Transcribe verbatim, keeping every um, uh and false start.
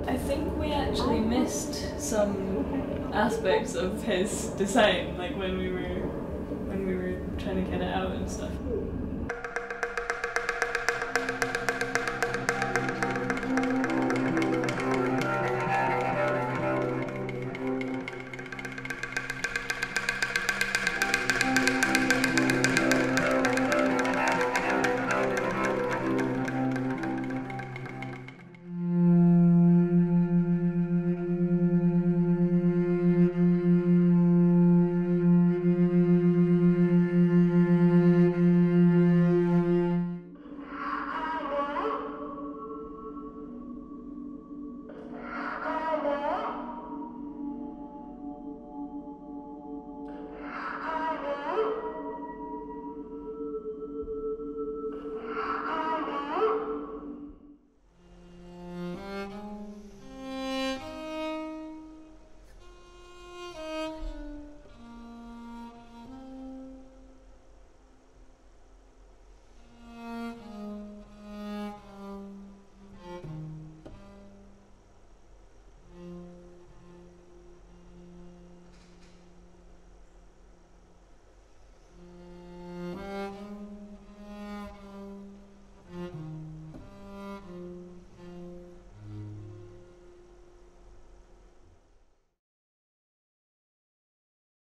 I think we actually missed some aspects of his design, like when we were when we were trying to get it out and stuff.